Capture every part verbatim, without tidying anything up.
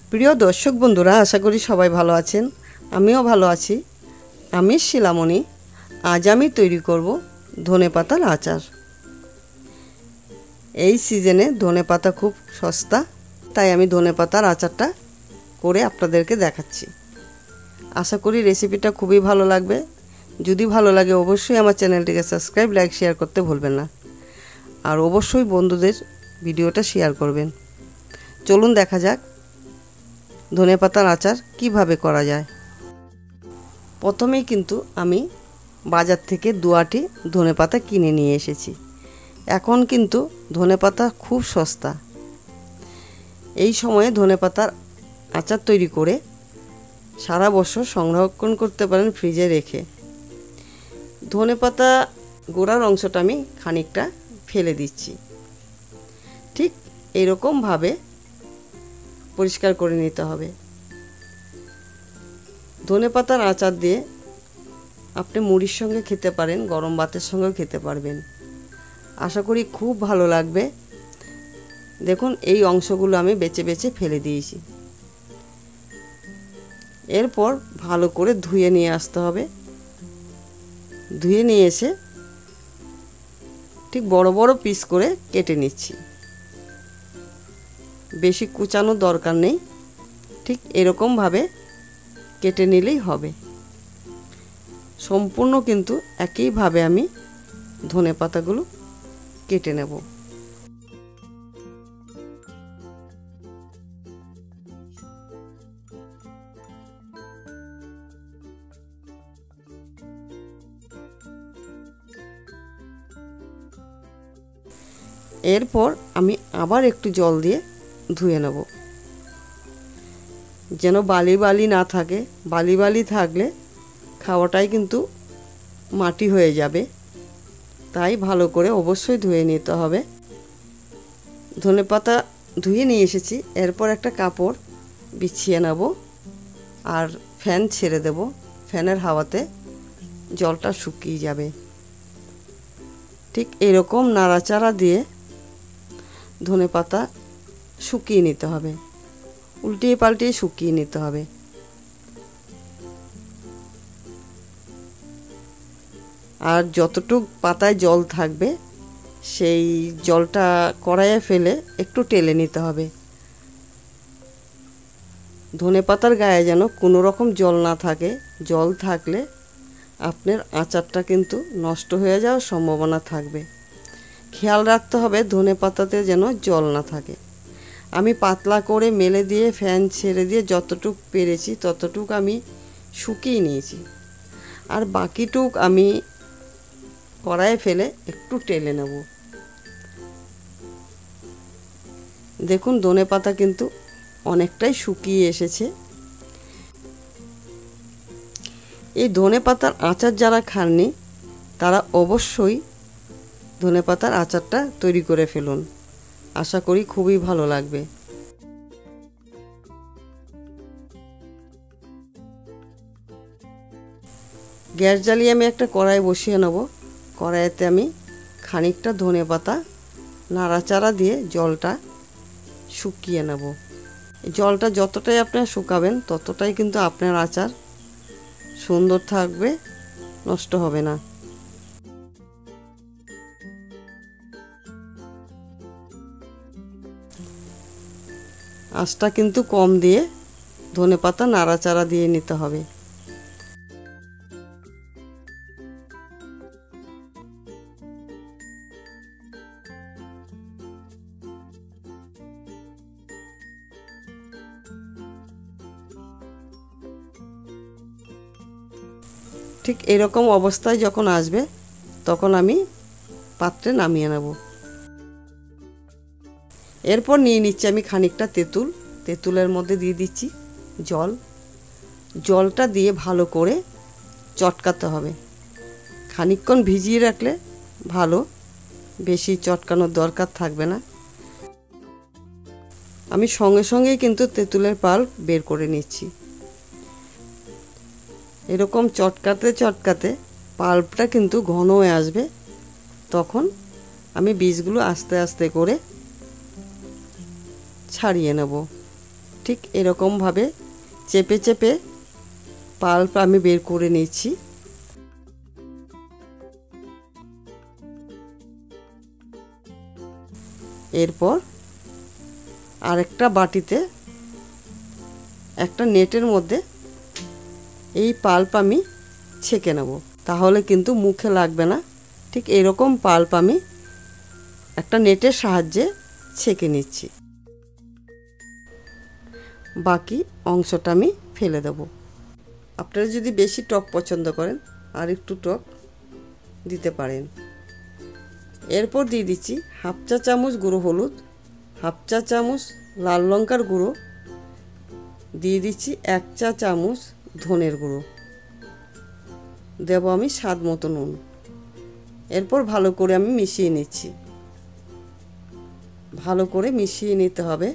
প্রিয় দর্শক বন্ধুরা, আশা করি সবাই ভালো আছেন। আমিও ভালো আছি। আমি শিলামণি। আজ আমি তৈরি করব ধনেপাতার আচার। এই সিজনে ধনেপাতা খুব সস্তা, তাই আমি ধনেপাতার আচারটা করে আপনাদেরকে দেখাচ্ছি। আশা করি রেসিপিটা খুবই ভালো লাগবে। যদি ভালো লাগে অবশ্যই আমার চ্যানেলটিকে সাবস্ক্রাইব, লাইক, শেয়ার করতে ভুলবেন না। আর অবশ্যই বন্ধুদের ভিডিওটা শেয়ার করবেন। চলুন দেখা যাক ধনেপাতার আচার কিভাবে করা যায়। প্রথমেই কিন্তু আমি বাজার থেকে দুয়াটি ধনেপাতা কিনে নিয়ে এসেছি। এখন কিন্তু ধনেপাতা খুব সস্তা। এই সময়ে ধনেপাতার আচার তৈরি করে সারা বছর সংরক্ষণ করতে পারেন ফ্রিজে রেখে। ধনেপাতা গোড়ার অংশটা আমি খানিকটা ফেলে দিচ্ছি। ঠিক এরকমভাবে পরিষ্কার করে নিতে হবে। ধনেপাতার আচার দিয়ে আপনি মুড়ির সঙ্গে খেতে পারেন, গরম ভাতের সঙ্গেও খেতে পারবেন। আশা করি খুব ভালো লাগবে। দেখুন, এই অংশগুলো আমি বেছে বেছে ফেলে দিয়েছি। এরপর ভালো করে ধুয়ে নিয়ে আসতে হবে। ধুয়ে নিয়ে এসে ঠিক বড় বড় পিস করে কেটে নিচ্ছি। বেশি কুচানোর দরকার নেই, ঠিক এরকমভাবে কেটে নিলেই হবে। সম্পূর্ণ কিন্তু একইভাবে আমি ধনেপাতাগুলো কেটে নেব। এরপর আমি আবার একটু জল দিয়ে ধুয়ে নেব, যেন বালি বালি না থাকে। বালি বালি থাকলে খাওয়াটাই কিন্তু মাটি হয়ে যাবে, তাই ভালো করে অবশ্যই ধুয়ে নিতে হবে। ধনেপাতা ধুয়ে নিয়ে এসেছি। এরপর একটা কাপড় বিছিয়ে নেব আর ফ্যান ছেড়ে দেব। ফ্যানের হাওয়াতে জলটা শুকিয়ে যাবে। ঠিক এরকম নাড়াচাড়া দিয়ে ধনেপাতা শুকিয়ে নিতে হবে। উল্টিয়ে পাল্টিয়ে শুকিয়ে নিতে হবে। আর যতটুক পাতায় জল থাকবে সেই জলটা কড়াইয়ে ফেলে একটু টেলে নিতে হবে। ধনেপাতার গায়ে যেন কোনো রকম জল না থাকে। জল থাকলে আপনার আচারটা কিন্তু নষ্ট হয়ে যাওয়ার সম্ভাবনা থাকবে। খেয়াল রাখতে হবে ধনেপাতাতে যেন জল না থাকে। আমি পাতলা করে মেলে দিয়ে ফ্যান ছেড়ে দিয়ে যতটুক পেরেছি ততটুক আমি শুকিয়ে নিয়েছি। আর বাকিটুক আমি কড়াইয়ে ফেলে একটু টেলে নেব। দেখুন, ধনেপাতা কিন্তু অনেকটাই শুকিয়ে এসেছে। এই ধনেপাতার আচার যারা খাননি তারা অবশ্যই ধনেপাতার আচারটা তৈরি করে ফেলুন। আশা করি খুবই ভালো লাগবে। গ্যাস জ্বালিয়ে আমি একটা কড়াই বসিয়ে নেব। কড়াইতে আমি খানিকটা ধনেপাতা নাড়াচাড়া দিয়ে জলটা শুকিয়ে নেব। জলটা যতটাই আপনারা শুকাবেন ততটাই কিন্তু আপনার আচার সুন্দর থাকবে, নষ্ট হবে না। আঁচটা কিন্তু কম দিয়ে ধনেপাতা নাড়াচাড়া দিয়ে নিতে হবে। ঠিক এরকম অবস্থায় যখন আসবে তখন আমি পাত্রে নামিয়ে নেব। এরপর নিয়ে নিচ্ছি আমি খানিকটা তেঁতুল। তেঁতুলের মধ্যে দিয়ে দিচ্ছি জল। জলটা দিয়ে ভালো করে চটকাতে হবে। খানিকক্ষণ ভিজিয়ে রাখলে ভালো, বেশি চটকানোর দরকার থাকবে না। আমি সঙ্গে সঙ্গেই কিন্তু তেঁতুলের পাল্প বের করে নিচ্ছি। এরকম চটকাতে চটকাতে পাল্পটা কিন্তু ঘন হয়ে আসবে। তখন আমি বীজগুলো আস্তে আস্তে করে ছাড়িয়ে নেব। ঠিক এরকমভাবে চেপে চেপে পাল্প আমি বের করে নিচ্ছি। এরপর আরেকটা বাটিতে একটা নেটের মধ্যে এই পাল্প আমি ছেঁকে নেব, তাহলে কিন্তু মুখে লাগবে না। ঠিক এরকম পাল্প আমি একটা নেটের সাহায্যে ছেঁকে নিচ্ছি। বাকি অংশটা আমি ফেলে দেব। আপনারা যদি বেশি টক পছন্দ করেন আর একটু টক দিতে পারেন। এরপর দিয়ে দিচ্ছি হাফ চা চামচ গুঁড়ো হলুদ, হাফ চা চামচ লাল লঙ্কার গুঁড়ো, দিয়ে দিচ্ছি এক চা চামচ ধনের গুঁড়ো, দেব আমি স্বাদ মতো নুন। এরপর ভালো করে আমি মিশিয়ে নিচ্ছি। ভালো করে মিশিয়ে নিতে হবে।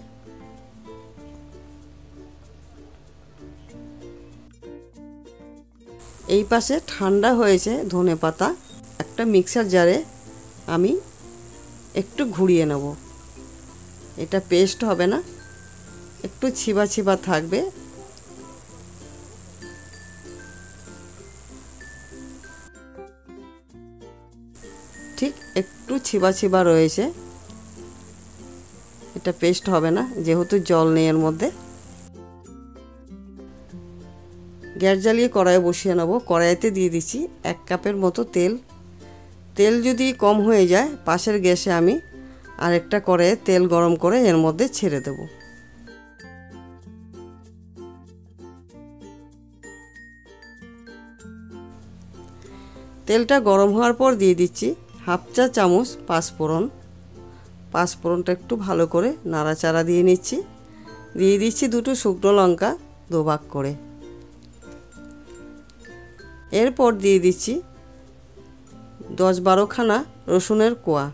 এই পাশে ঠান্ডা হয়েছে ধনেপাতা, একটা মিক্সার জারে আমি একটু ঘুরিয়ে নেব। এটা পেস্ট হবে না, একটু ছিবা ছিবা থাকবে। ঠিক একটু ছিবা ছিবা রয়েছে, এটা পেস্ট হবে না যেহেতু জল নেই এর মধ্যে। গ্যাস জ্বালিয়ে কড়াই বসিয়ে নেব। কড়াইতে দিয়ে দিচ্ছি এক কাপের মতো তেল। তেল যদি কম হয়ে যায় পাশের গ্যাসে আমি আরেকটা কড়াইয়ে তেল গরম করে এর মধ্যে ছেড়ে দেব। তেলটা গরম হওয়ার পর দিয়ে দিচ্ছি হাফ চা চামচ পাঁচফোড়ন। পাঁচফোড়নটা একটু ভালো করে নাড়াচাড়া দিয়ে নিচ্ছি। দিয়ে দিচ্ছি দুটো শুকনো লঙ্কা দুভাগ করে। এরপর দিয়ে দিচ্ছি দশ বারোখানা রসুনের কোয়া।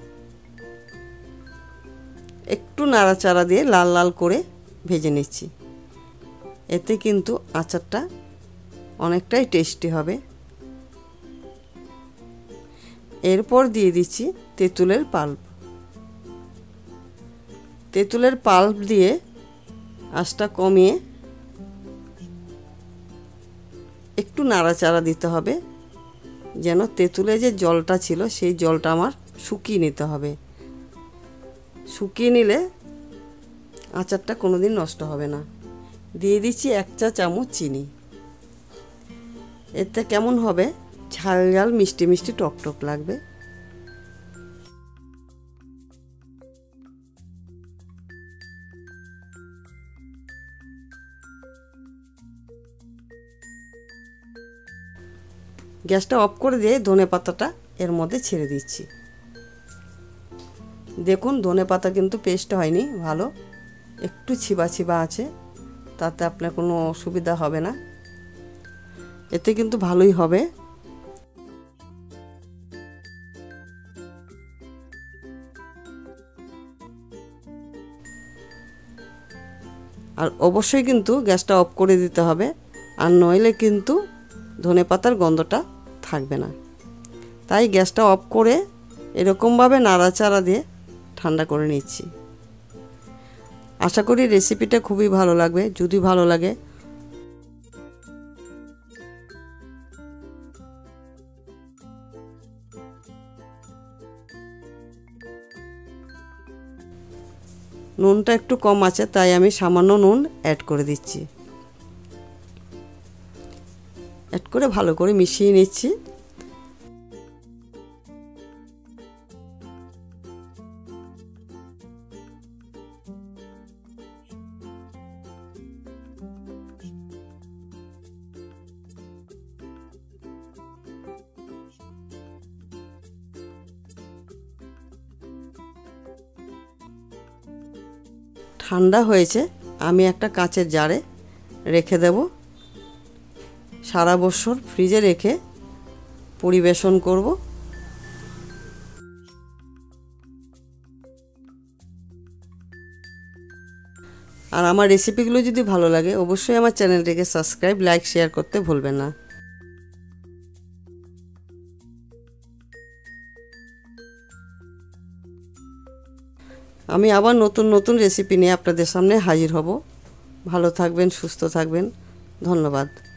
একটু নাড়াচাড়া দিয়ে লাল লাল করে ভেজে নিচ্ছি। এতে কিন্তু আচারটা অনেকটাই টেস্টি হবে। এরপর দিয়ে দিচ্ছি তেঁতুলের পাল্প। তেঁতুলের পাল্প দিয়ে আঁচটা কমিয়ে একটু নাড়াচাড়া দিতে হবে, যেন তেঁতুলে যে জলটা ছিল সেই জলটা আমার শুকিয়ে নিতে হবে। শুকিয়ে নিলে আচারটা কোনোদিন নষ্ট হবে না। দিয়ে দিচ্ছি এক চা চামচ চিনি। এতে কেমন হবে, ঝাল ঝাল মিষ্টি মিষ্টি টক টক লাগবে। গ্যাসটা অফ করে দিয়ে ধনেপাতাটা এর মধ্যে ছেড়ে দিচ্ছি। দেখুন ধনেপাতা কিন্তু পেস্ট হয়নি, ভালো একটু ছিবা ছিবা আছে, তাতে আপনার কোনো অসুবিধা হবে না। এতে কিন্তু ভালোই হবে। আর অবশ্যই কিন্তু গ্যাসটা অফ করে দিতে হবে, আর নইলে কিন্তু ধনেপাতার গন্ধটা থাকবে না। তাই গ্যাসটা অফ করে এরকমভাবে নাড়াচাড়া দিয়ে ঠান্ডা করে নিচ্ছি। আশা করি রেসিপিটা খুবই ভালো লাগবে। যদি ভালো লাগে নুনটা একটু কম আছে, তাই আমি সামান্য নুন অ্যাড করে দিচ্ছি। অ্যাড করে ভালো করে মিশিয়ে নিচ্ছি। ঠান্ডা হয়েছে, আমি একটা কাঁচের জারে রেখে দেব। সারা বছর ফ্রিজে রেখে পরিবেশন করব। আর আমার রেসিপিগুলো যদি ভালো লাগে অবশ্যই আমার চ্যানেলটিকে সাবস্ক্রাইব, লাইক, শেয়ার করতে ভুলবেন না। আমি আবার নতুন নতুন রেসিপি নিয়ে আপনাদের সামনে হাজির হব। ভালো থাকবেন, সুস্থ থাকবেন। ধন্যবাদ।